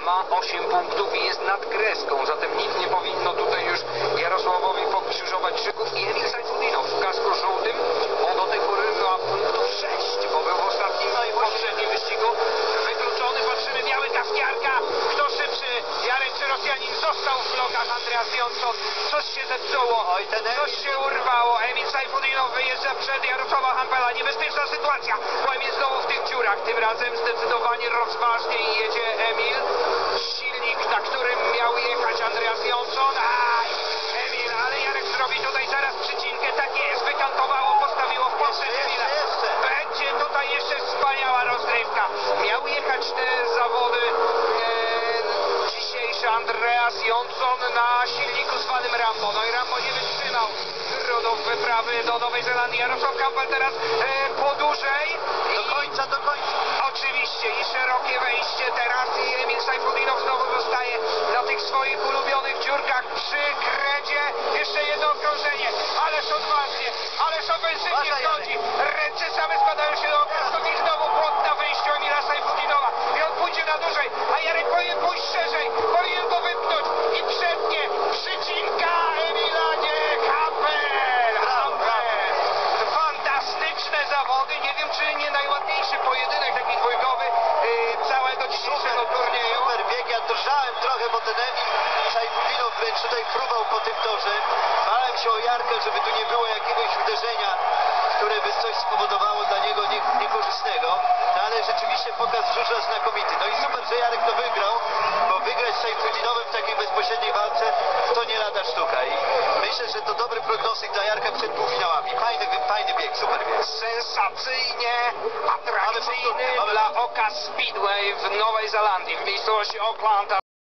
ma 8 punktów i jest nad kreską, zatem nic nie powinno tutaj już Jarosławowi pokrzyżować szyków. I Emil Sajfudinow w kasku żółtym, on do tej pory ma punktów 6, bo był w ostatnim i poprzednim wyścigu wykluczony. Patrzymy, biały kaskiarka, kto szybszy, Jarek czy Rosjanin? Został w blokach Andreas Jonsson. Coś się zepsuło, coś się urwało. Emil Sajfudinow wyjeżdża przed Jarosława Hampela. Niebezpieczna sytuacja, bo Emil znowu w tych dziurach. Tym razem zdecydowanie rozważniej jedzie Emil. Silnik, na którym miał jechać Andreas Jonsson. Aj, Emil, ale Jarek zrobi tutaj zaraz przycinkę. Tak jest, wykantowało, postawiło w poprzek Emila. Będzie tutaj jeszcze wspaniała rozgrywka. Miał jechać te zawody dzisiejszy Andreas Jonsson na silniku zwanym Rambo. No i Rambo nie wytrzymał trudów wyprawy do Nowej Zelandii. Jarosław Hampel teraz po dłużej. Do końca. Oczywiście i szerokie wejście teraz i Emil Sajfudinow znowu zostaje na tych swoich ulubionych dziurkach przy kredzie. Jeszcze jedno okrążenie, ależ odważnie, ależ ofensywnie wchodzi. Ręce same składają się do okrążenia i znowu płot na wyjściu Emila Sajfudinowa. I on pójdzie na dłużej, a Jarek powinien pójść szerzej, powinien go wypchnąć i przednie przycinka Emila, nie, Hampel. Fantastyczne zawody, nie wiem czy nie najładniejszy pojedynek taki dwójkowy całego dzisiejszego turnieju. Super bieg, ja drżałem trochę, bo ten Emil Sajfudinow wręcz tutaj fruwał po tym torze. Bałem się o Jarkę, żeby tu nie było jakiegoś uderzenia, które by coś spowodowało dla niego niekorzystnego. No ale rzeczywiście pokaz żużla znakomity. No i super, że Jarek to wygrał, bo wygrać z Sajfudinowem w takiej bezpośredniej walce to nie lada sztuka. I myślę, że to dobry prognostyk dla Jarka przed półfinałami. Fajny bieg, super bieg. Sensacyjnie atrakcyjny dla oka Speedway w Nowej Zelandii, w miejscowości Auckland.